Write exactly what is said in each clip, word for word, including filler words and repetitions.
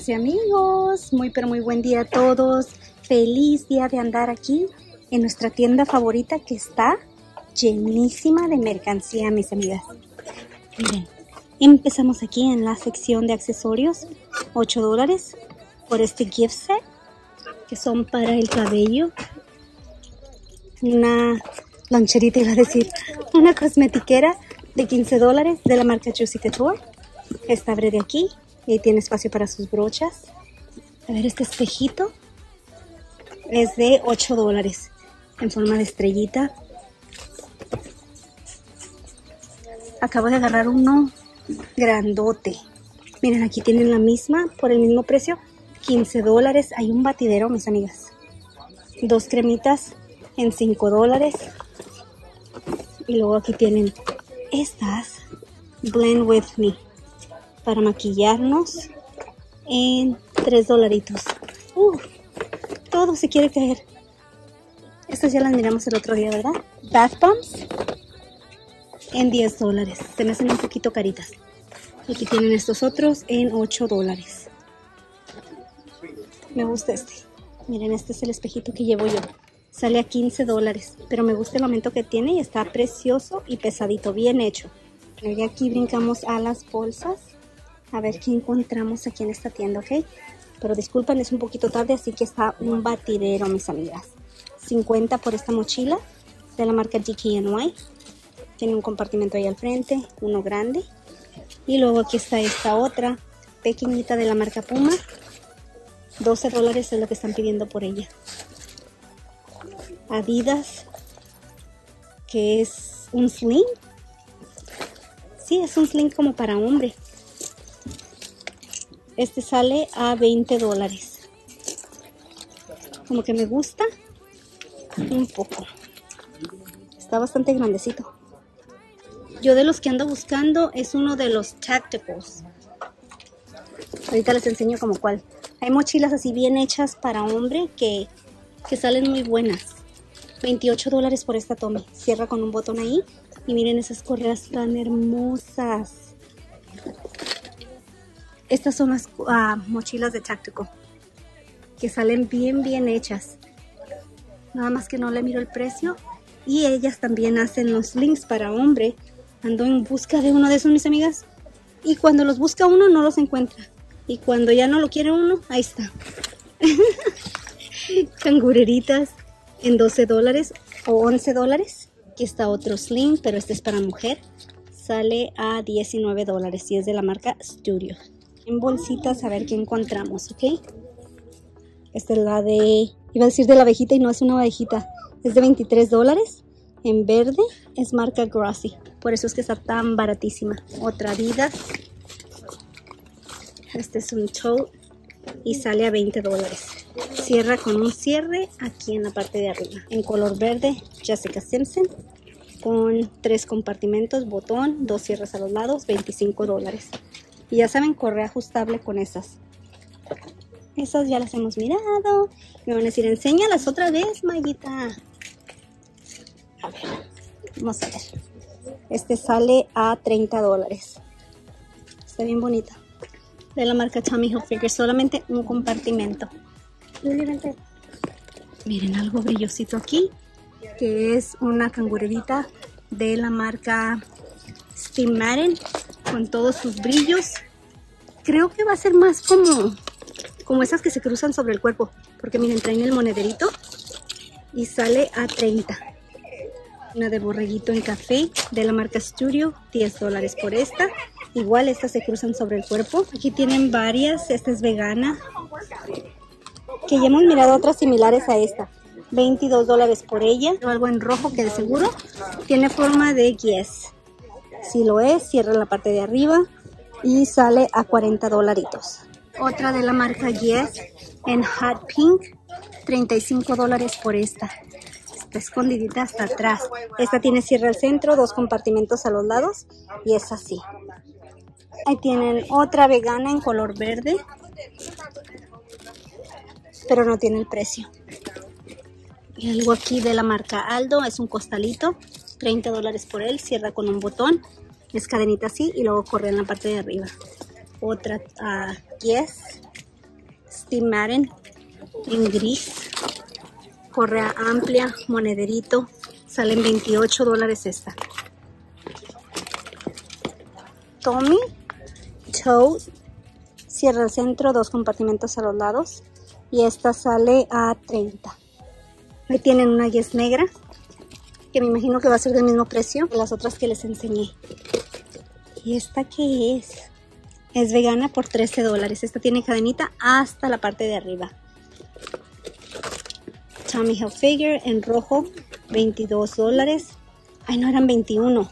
Amigas y amigos, muy pero muy buen día a todos. Feliz día de andar aquí en nuestra tienda favorita que está llenísima de mercancía, mis amigas. Miren, empezamos aquí en la sección de accesorios, ocho dólares por este gift set que son para el cabello. Una loncherita, iba a decir, una cosmetiquera de quince dólares de la marca Juicy Couture. Esta abre de aquí y tiene espacio para sus brochas. A ver, este espejito es de ocho dólares en forma de estrellita. Acabo de agarrar uno grandote. Miren, aquí tienen la misma por el mismo precio, quince dólares. Hay un batidero, mis amigas. Dos cremitas en cinco dólares. Y luego aquí tienen estas Blend With Me para maquillarnos en tres dolaritos. Uh, todo se quiere caer. Estas ya las miramos el otro día, ¿verdad? Bath Bombs en diez dólares. Se me hacen un poquito caritas. Aquí tienen estos otros en ocho dólares. Me gusta este. Miren, este es el espejito que llevo yo. Sale a quince dólares. Pero me gusta el aumento que tiene y está precioso y pesadito. Bien hecho. Y aquí brincamos a las bolsas. A ver qué encontramos aquí en esta tienda, ¿ok? Pero disculpen, es un poquito tarde, así que está un batidero, mis amigas. cincuenta por esta mochila de la marca G K N Y. Tiene un compartimento ahí al frente, uno grande. Y luego aquí está esta otra pequeñita de la marca Puma. doce dólares es lo que están pidiendo por ella. Adidas, que es un sling. Sí, es un sling como para hombre. Este sale a veinte dólares. Como que me gusta un poco. Está bastante grandecito. Yo de los que ando buscando es uno de los Tacticals. Ahorita les enseño como cuál. Hay mochilas así bien hechas para hombre que, que salen muy buenas. veintiocho dólares por esta Tommy. Cierra con un botón ahí. Y miren esas correas tan hermosas. Estas son las uh, mochilas de Tactical, que salen bien bien hechas. Nada más que no le miro el precio. Y ellas también hacen los links para hombre. Ando en busca de uno de esos, mis amigas. Y cuando los busca uno no los encuentra. Y cuando ya no lo quiere uno, ahí está. Cangureritas en doce dólares o once dólares. Aquí está otro sling, pero este es para mujer. Sale a diecinueve dólares y es de la marca Studio. En bolsitas, a ver qué encontramos, ¿ok? Esta es la de... Iba a decir de la abejita y no es una abejita. Es de veintitrés dólares. En verde es marca Grassy. Por eso es que está tan baratísima. Otra Adidas. Este es un tote y sale a veinte dólares. Cierra con un cierre aquí en la parte de arriba. En color verde, Jessica Simpson. Con tres compartimentos, botón, dos cierres a los lados, veinticinco dólares. Y ya saben, correa ajustable con esas. Esas ya las hemos mirado. Me van a decir, enséñalas otra vez, Mayita. A ver, vamos a ver. Este sale a treinta dólares. Está bien bonita. De la marca Tommy Hilfiger, solamente un compartimento. Miren, algo brillosito aquí, que es una cangurerita de la marca Steve Madden, con todos sus brillos. Creo que va a ser más como, como esas que se cruzan sobre el cuerpo, porque miren, traen el monederito y sale a treinta. Una de borreguito en café de la marca Studio, diez dólares por esta. Igual estas se cruzan sobre el cuerpo. Aquí tienen varias, esta es vegana, que ya hemos mirado otras similares a esta. veintidós dólares por ella. Algo en rojo que de seguro tiene forma de Guess. Si lo es, cierra la parte de arriba y sale a cuarenta dolaritos. Otra de la marca Guess en Hot Pink, treinta y cinco dólares por esta. Está escondidita hasta atrás. Esta tiene cierre al centro, dos compartimentos a los lados y es así. Ahí tienen otra vegana en color verde, pero no tiene el precio. Y algo aquí de la marca Aldo, es un costalito, treinta dólares por él, cierra con un botón, es cadenita así y luego corre en la parte de arriba. Otra uh, Guess Steve Madden en gris. Correa amplia, monederito. Salen veintiocho dólares esta. Tommy Toe. Cierra el centro, dos compartimentos a los lados. Y esta sale a treinta. Ahí tienen una Guess negra, que me imagino que va a ser del mismo precio que las otras que les enseñé. ¿Y esta qué es? Es vegana por trece dólares. Esta tiene cadenita hasta la parte de arriba. Tommy Hilfiger en rojo, veintidós dólares. Ay, no, eran veintiuno.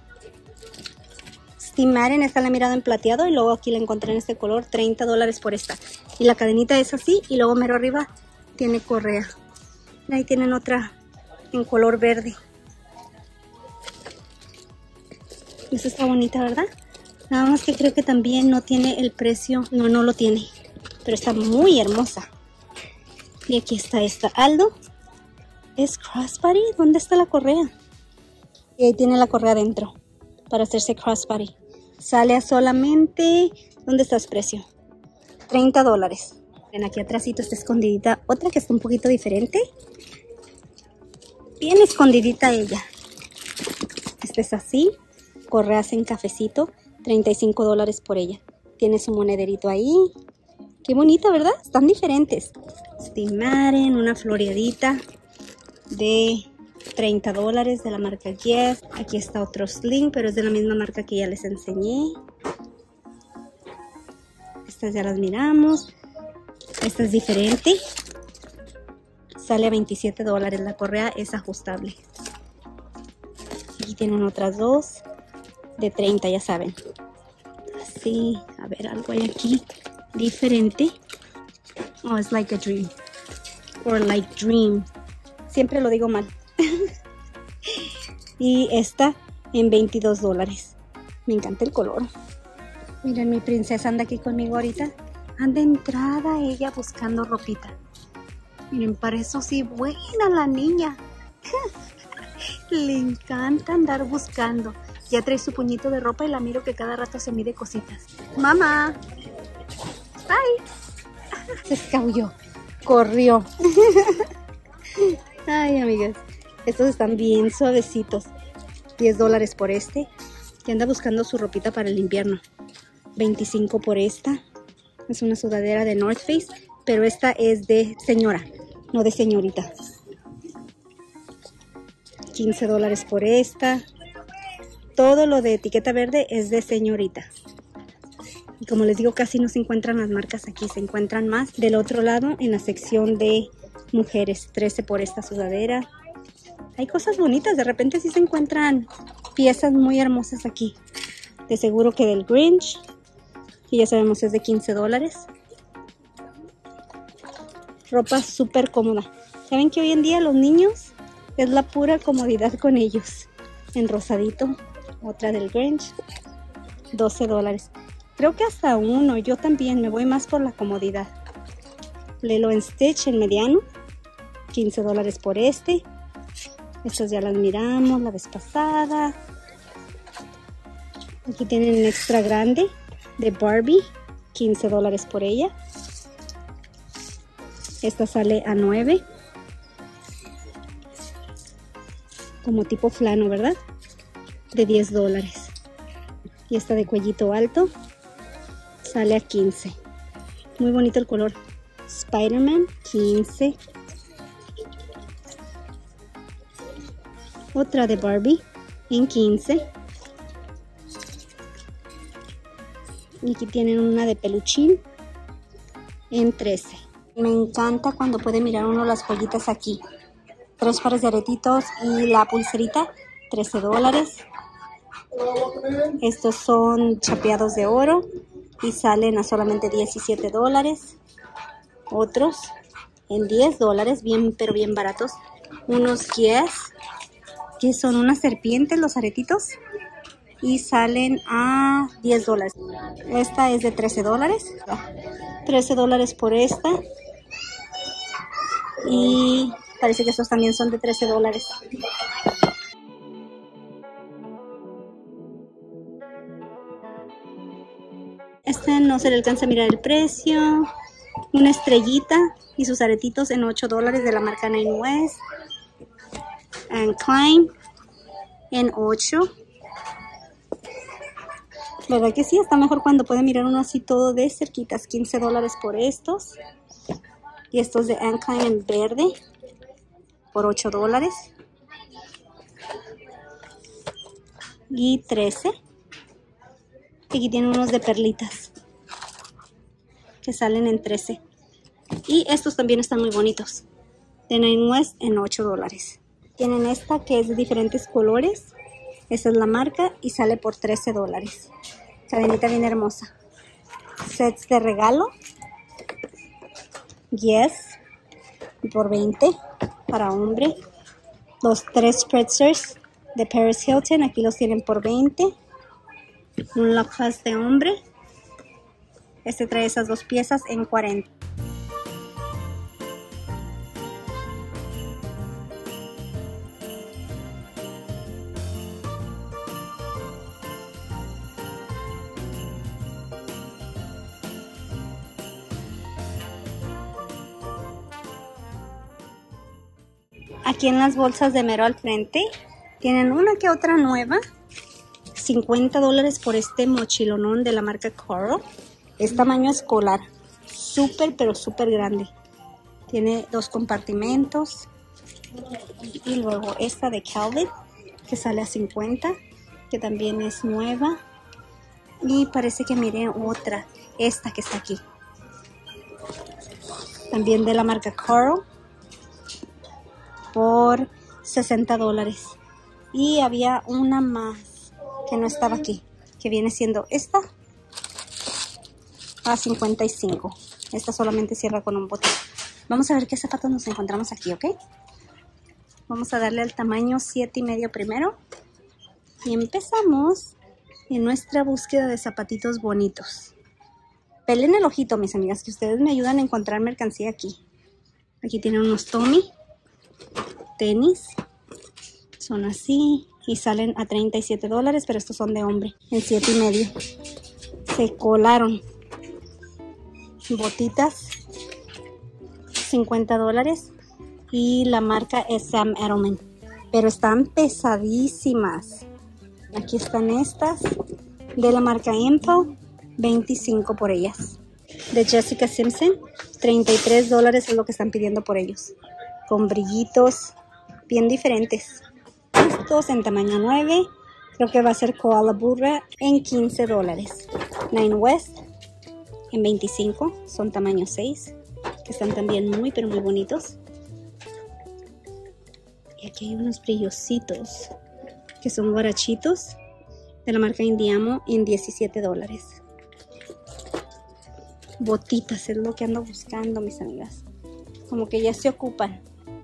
Steve Madden, esta la he mirado en plateado y luego aquí la encontré en este color, treinta dólares por esta. Y la cadenita es así y luego mero arriba tiene correa. Ahí tienen otra en color verde. Esta está bonita, ¿verdad? Nada más que creo que también no tiene el precio. No, no lo tiene. Pero está muy hermosa. Y aquí está esta. Aldo. ¿Es crossbody? ¿Dónde está la correa? Y ahí tiene la correa adentro. Para hacerse crossbody. Sale a solamente... ¿Dónde está el precio? treinta dólares. Ven, aquí atrásito está escondidita. Otra que está un poquito diferente. Bien escondidita ella. Esta es así. Correas en cafecito. treinta y cinco dólares por ella. Tiene su monederito ahí. Qué bonita, ¿verdad? Están diferentes. Steve Madden, una floreadita de treinta dólares de la marca Guess. Aquí está otro sling, pero es de la misma marca que ya les enseñé. Estas ya las miramos. Esta es diferente. Sale a veintisiete dólares. La correa es ajustable. Aquí tienen otras dos de treinta, ya saben. Así, a ver, algo hay aquí diferente. Oh, it's like a dream. Or like dream. Siempre lo digo mal. Y esta en veintidós dólares. Me encanta el color. Miren, mi princesa anda aquí conmigo ahorita. Anda entrada ella buscando ropita. Miren, para eso sí, buena la niña. Le encanta andar buscando. Ya trae su puñito de ropa y la miro que cada rato se mide cositas. Mamá. Bye. Se escabulló. Corrió. Ay, amigas. Estos están bien suavecitos. diez dólares por este. Que anda buscando su ropita para el invierno. veinticinco por esta. Es una sudadera de North Face. Pero esta es de señora. No de señorita. quince dólares por esta. Todo lo de etiqueta verde es de señorita. Y como les digo, casi no se encuentran las marcas aquí. Se encuentran más del otro lado en la sección de mujeres. trece por esta sudadera. Hay cosas bonitas. De repente sí se encuentran piezas muy hermosas aquí. De seguro que del Grinch. Y ya sabemos es de quince dólares. Ropa súper cómoda. ¿Saben que hoy en día los niños es la pura comodidad con ellos? En rosadito. Otra del Grinch. doce dólares. Creo que hasta uno. Yo también me voy más por la comodidad. Lilo en Stitch en mediano. quince dólares por este. Estas ya las miramos la vez pasada. Aquí tienen un extra grande de Barbie. quince dólares por ella. Esta sale a nueve. Como tipo flano, ¿verdad? De diez dólares. Y esta de cuellito alto sale a quince. Muy bonito el color. Spider-Man, quince. Otra de Barbie en quince. Y aquí tienen una de peluchín en trece. Me encanta cuando puede mirar uno las joyitas aquí. Tres pares de aretitos y la pulserita, trece dólares. Estos son chapeados de oro y salen a solamente diecisiete dólares. Otros en diez dólares, bien pero bien baratos. Unos Guess, que son unas serpientes los aretitos. Y salen a diez dólares. Esta es de trece dólares. trece dólares por esta. Y parece que estos también son de trece dólares. Este no se le alcanza a mirar el precio. Una estrellita y sus aretitos en ocho dólares de la marca Nine West. And Klein en ocho. ¿Verdad que sí? Está mejor cuando pueden mirar uno así todo de cerquitas. quince dólares por estos. Y estos de Anne Klein en verde por ocho dólares. Y trece. Aquí tienen unos de perlitas que salen en trece. Y estos también están muy bonitos. De Nine West en ocho dólares. Tienen esta que es de diferentes colores. Esta es la marca y sale por trece dólares. Cadenita bien hermosa. Sets de regalo. Yes. Por veinte para hombre. Los tres spretzers de Paris Hilton. Aquí los tienen por veinte. Un lock fast de hombre. Este trae esas dos piezas en cuarenta. Aquí en las bolsas de mero al frente tienen una que otra nueva. cincuenta dólares por este mochilonón de la marca Coral. Es tamaño escolar. Súper, pero súper grande. Tiene dos compartimentos. Y luego esta de Calvin, que sale a cincuenta, que también es nueva. Y parece que miré otra, esta que está aquí. También de la marca Coral. Por sesenta dólares. Y había una más que no estaba aquí, que viene siendo esta a cincuenta y cinco. Esta solamente cierra con un botón. Vamos a ver qué zapatos nos encontramos aquí, ¿ok? Vamos a darle al tamaño siete y medio primero. Y empezamos en nuestra búsqueda de zapatitos bonitos. Pelen el ojito, mis amigas, que ustedes me ayudan a encontrar mercancía aquí. Aquí tienen unos Tommy. Tenis. Son así. Y salen a treinta y siete dólares, pero estos son de hombre. En siete y medio. Se colaron. Botitas. cincuenta dólares. Y la marca es Sam Edelman. Pero están pesadísimas. Aquí están estas. De la marca Info. veinticinco por ellas. De Jessica Simpson. treinta y tres dólares es lo que están pidiendo por ellos. Con brillitos bien diferentes. Estos en tamaño nueve. Creo que va a ser Koala Burra en quince dólares. Nine West en veinticinco. Son tamaño seis. Que están también muy pero muy bonitos. Y aquí hay unos brillositos. Que son guarachitos. De la marca Indiamo en diecisiete dólares. Botitas es lo que ando buscando, mis amigas. Como que ya se ocupan.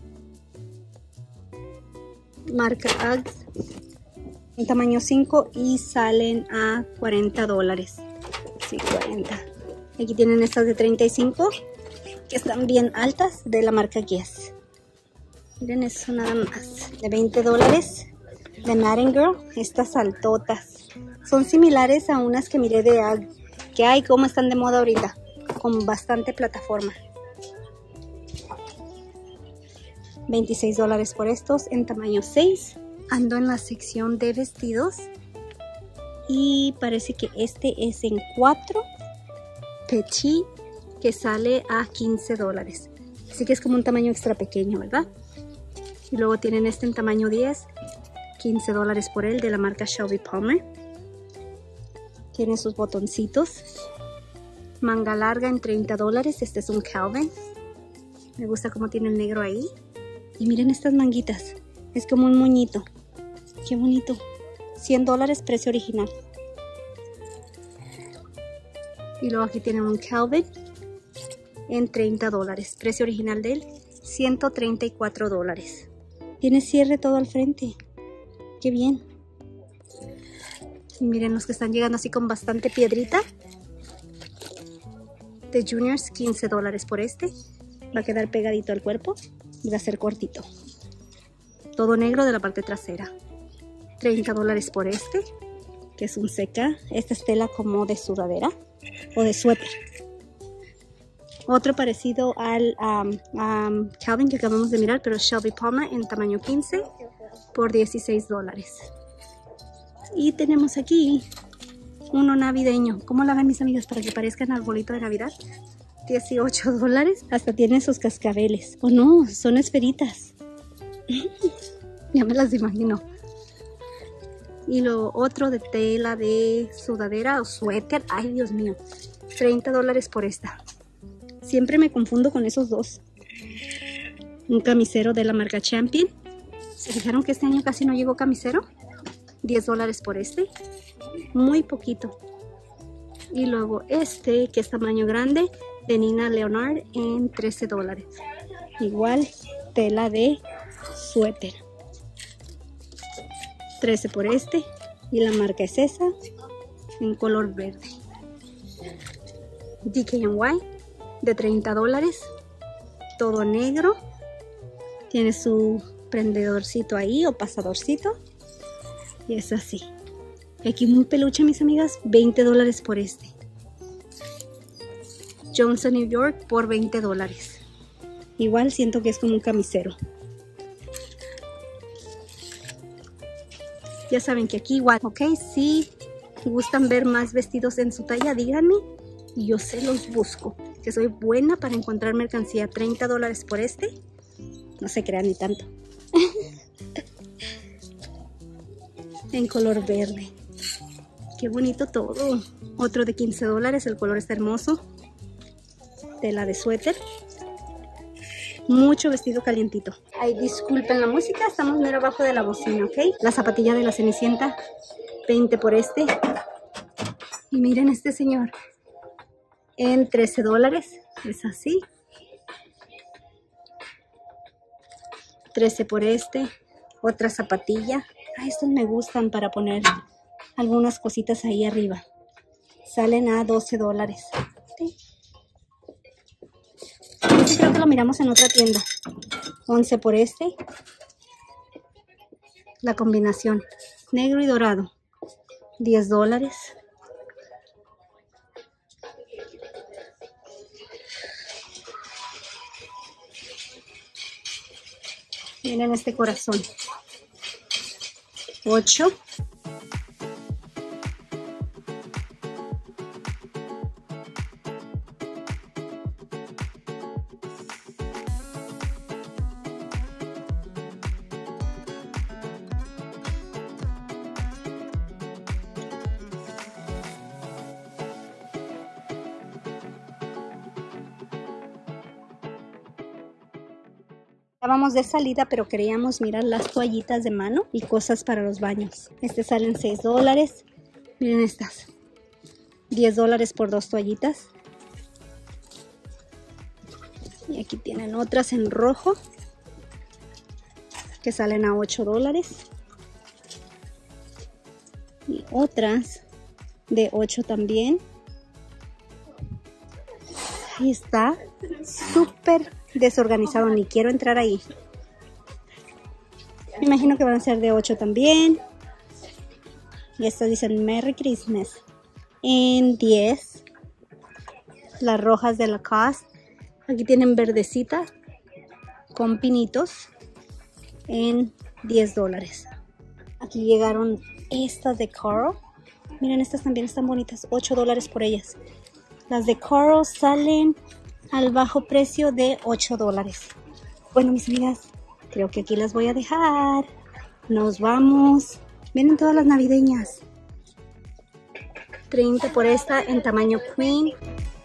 Marca Uggs en tamaño cinco y salen a cuarenta dólares. Sí, cuarenta. Aquí tienen estas de treinta y cinco que están bien altas, de la marca Guess. Miren eso nada más. De veinte dólares de Madden Girl. Estas altotas son similares a unas que miré de Uggs, que hay como están de moda ahorita, con bastante plataforma. veintiséis dólares por estos en tamaño seis. Ando en la sección de vestidos y parece que este es en cuatro petit, que sale a quince dólares. Así que es como un tamaño extra pequeño, ¿verdad? Y luego tienen este en tamaño diez, quince dólares por él, de la marca Shelby Palmer. Tiene sus botoncitos. Manga larga en treinta dólares. Este es un Calvin. Me gusta cómo tiene el negro ahí. Y miren estas manguitas. Es como un moñito. Qué bonito. cien dólares, precio original. Y luego aquí tienen un Calvin en treinta dólares. Precio original de él, ciento treinta y cuatro dólares. Tiene cierre todo al frente. Qué bien. Y miren los que están llegando así con bastante piedrita. De Juniors, quince dólares por este. Va a quedar pegadito al cuerpo. Y va a ser cortito. Todo negro de la parte trasera. treinta dólares por este, que es un seca. Esta es tela como de sudadera o de suéter. Otro parecido al um, um, Calvin que acabamos de mirar, pero Shelby Palmer en tamaño quince por dieciséis dólares. Y tenemos aquí uno navideño. ¿Cómo la ven, mis amigas? Para que parezcan arbolito de Navidad. dieciocho dólares. Hasta tiene sus cascabeles. Oh no, son esferitas. Ya me las imagino. Y lo otro de tela de sudadera o suéter. Ay, Dios mío. treinta dólares por esta. Siempre me confundo con esos dos. Un camisero de la marca Champion. ¿Se fijaron que este año casi no llegó camisero? diez dólares por este. Muy poquito. Y luego este, que es tamaño grande, de Nina Leonard en trece dólares. Igual, tela de suéter. trece por este. Y la marca es esa, en color verde. D K N Y de treinta dólares. Todo negro. Tiene su prendedorcito ahí o pasadorcito. Y es así. Aquí muy peluche, mis amigas. veinte dólares por este. Johnson New York por veinte dólares. Igual siento que es como un camisero. Ya saben que aquí igual, ok, si gustan ver más vestidos en su talla, díganme y yo se los busco. Que soy buena para encontrar mercancía. treinta dólares por este. No se crean ni tanto. En color verde. Qué bonito todo. Otro de quince dólares. El color está hermoso. Tela de suéter. Mucho vestido calientito. Ay, disculpen la música. Estamos mero abajo de la bocina, ¿ok? La zapatilla de la Cenicienta. veinte por este. Y miren este señor. En trece dólares. Es así. trece por este. Otra zapatilla. Ah, estos me gustan para poner algunas cositas ahí arriba. Salen a doce dólares. ¿Sí? Este creo que lo miramos en otra tienda. once por este. La combinación negro y dorado. diez dólares. Miren este corazón. ocho. Vamos de salida, pero queríamos mirar las toallitas de mano y cosas para los baños. Este salen seis dólares. Miren estas. diez dólares por dos toallitas. Y aquí tienen otras en rojo que salen a ocho dólares. Y otras de ocho también. Ahí está. Súper desorganizado, ni quiero entrar ahí. Me imagino que van a ser de ocho también. Y estas dicen Merry Christmas. En diez. Las rojas de Lacoste. Aquí tienen verdecita con pinitos en diez dólares. Aquí llegaron estas de Coral. Miren, estas también están bonitas. ocho dólares por ellas. Las de Coral salen al bajo precio de ocho dólares. Bueno, mis amigas, creo que aquí las voy a dejar. Nos vamos. Vienen todas las navideñas. treinta por esta en tamaño queen.